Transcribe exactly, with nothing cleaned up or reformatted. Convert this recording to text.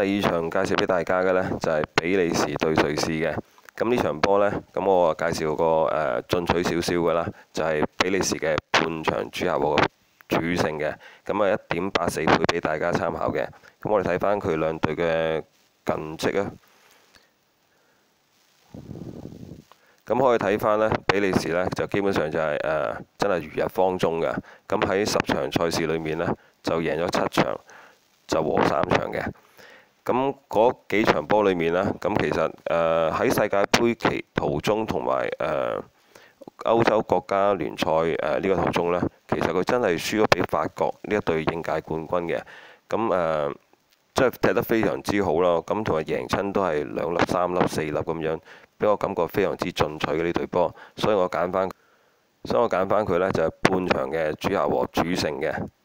二場介紹俾大家嘅呢，就係比利時對瑞士嘅。咁呢場波呢，咁我介紹個誒進取少少嘅啦，就係比利時嘅半場主客和主勝嘅。咁啊一點八四倍俾大家參考嘅。咁我哋睇翻佢兩隊嘅近績啊。咁可以睇翻呢，比利時呢，就基本上就係、是、誒、呃、真係如日方中嘅。咁喺十場賽事裏面呢，就贏咗七場，就和三場嘅。咁嗰幾場波裏面呢，咁其實誒喺、呃、世界盃期途中同埋誒歐洲國家聯賽誒呢個途中呢，其實佢真係輸咗俾法國呢一隊應屆冠軍嘅。咁誒即係踢得非常之好咯。咁同埋贏親都係兩粒、三粒、四粒咁樣。俾我感覺非常之進取嘅呢隊波，所以我揀翻，所以我揀翻佢呢，就係半場嘅主客和主勝嘅。